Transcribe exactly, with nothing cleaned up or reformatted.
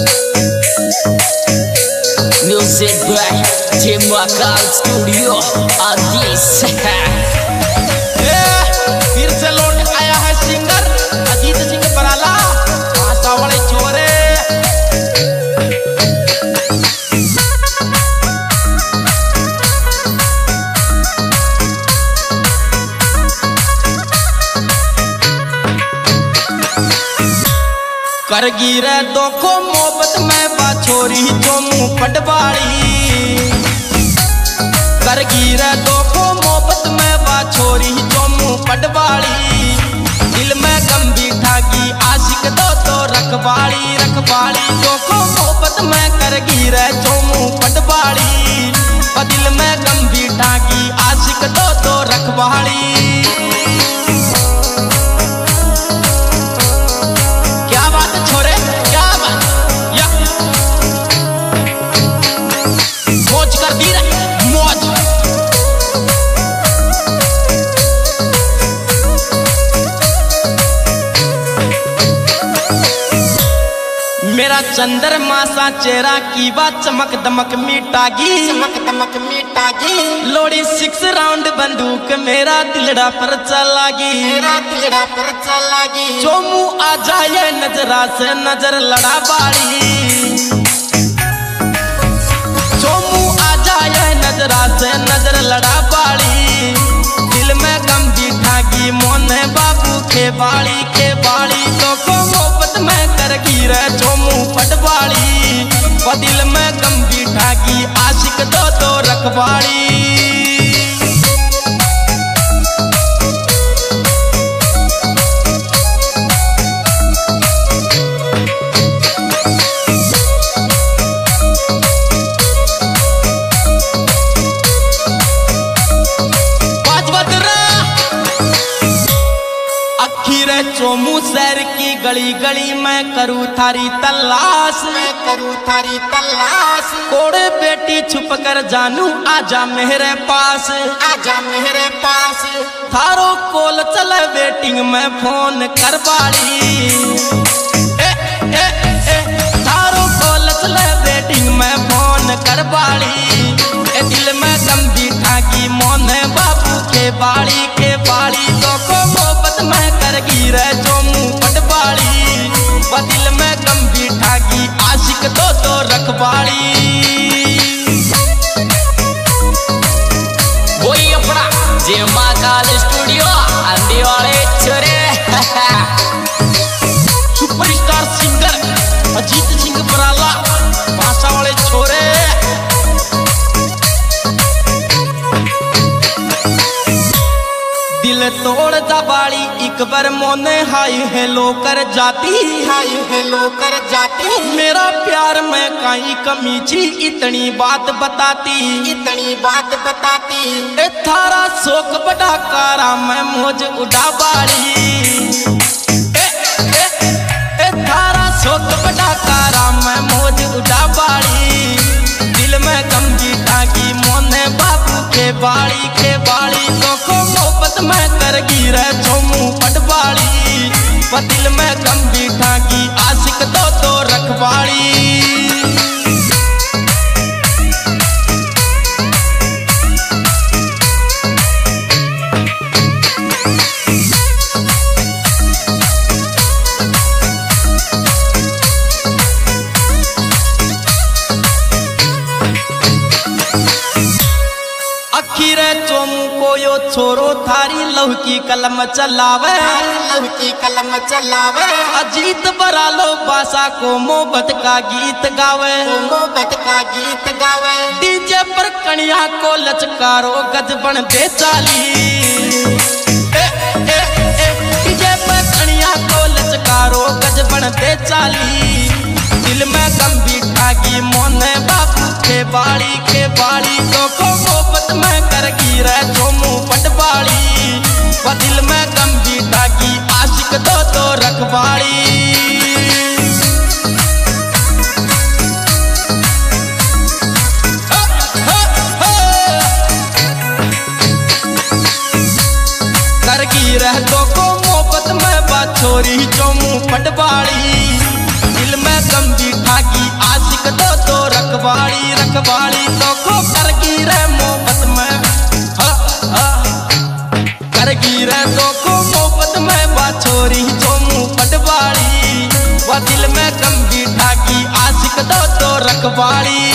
Music by Jemakal Studio Adis। फिर से लौट आया है सिंगर अजीत सिंह बराला, भाषा वाले छोरे। करगी रे दोखो मोहब्बत में बाछोरी जो मुँह पटवाड़ी। करगी रे दोखो मोहब्बत में बाछोरी जो मुँह पटवाड़ी। दिल में गम बिठागी आशिक दो तो रखवाड़ी रखवाड़ी। दोखो मोहब्बत में करगी रे जो मुँह पटवाड़ी। दिल में गम बिठागी आशिक दो तो रखवाड़ी। मेरा चंद्रमा सा चेहरा की बात चमक दमक मिटागी चमक दमक मिटागी। लोड़ी सिक्स राउंड बंदूक मेरा दिलड़ा पर चलागी मेरा दिलड़ा पर चलागी। जो मुँह आ जाए नजरा से नजर लड़ा बाड़ी। जो मुँह आ जाए नजरा से नजर लड़ा बाड़ी। दिल में गम बिठागी मोने बाबू के बाड़ी के बाड़ी। तो को मोहब्बत में करगी रे जो मुँह पटवाड़ी। व दिल में गम बिठागी आशिक दो तो रखवाड़ी। चोमू शहर की गली गली में करूँ थारी तलाश मैं करूँ थारी तलाश। कोड़े बेटी छुप कर जानू आजा मेरे पास आजा मेरे पास। थारो कॉल चले वेटिंग में फोन कर बाड़ी। ए, ए, ए, थारो कॉल चले वेटिंग में फोन कर बाड़ी। ए दिल में गम बिठागी मोने बाबू के बाड़ी के बाड़ी। तो को मोहब्बत में करगी रे जो मुँह पटवाड़ी। व दिल में गम बिठागी आशिक दो तो रखवाड़ी। वही अपना जेमाकाल स्टूडियो आंधी वाले छोरे। सुपरस्टार सिंगर अजीत सिंह बराला, भाषा वाले छोरे। दिल तोड़ दबाड़ी एक बार मोने हाय हेलो कर जाती हाय हेलो कर जाती। मेरा प्यार में कहीं कमी थी इतनी बात बताती इतनी बात बताती। ए थारा शोक बड़ा कारा मैं मौज उड़ा बाड़ी। ए, ए, ए थारा शोक बड़ा कारा मैं मौज उड़ा बाड़ी। दिल में गम बिठागी मोने बाबू के बाड़ी के बाड़ी। तो को मोहब्बत में करगी रे जो मुँह पटवाड़ी। व दिल में गम बिठागी आशिक दो तो रखवाड़ी। चोमू को यो छोरो थारी लहू की कलम चलावे लहू की कलम चलावे। अजीत बरालो भाषा को मोहब्बत का गीत गावे मोहब्बत का गीत गावे। डीजे पर कनिया को लचकारो गजबन बेचाली। ए, ए, ए, डीजे पर कनिया को लचकारो गजबन बेचाली। दिल में गम बिठागी मोने बाबू के बाड़ी के बाड़ी। तो को मोहब्बत में करगी रे जो मुँह पटवाड़ी। व दिल में गम बिठागी आशिक दो तो रखवाड़ी। करगी रह दो को मोहब्बत में बाछोरी जो मुँह पटवाड़ी। दिल में गम बिठागी आशिक दो तो रखवाली रखवाली तो को करगी रे मोहब्बत में हा, हा। करगी रे तो को मोहब्बत में बाछोरी जो मुँह पटवाली वह दिल में गम बिठा की आशिक दो तो रखवाली।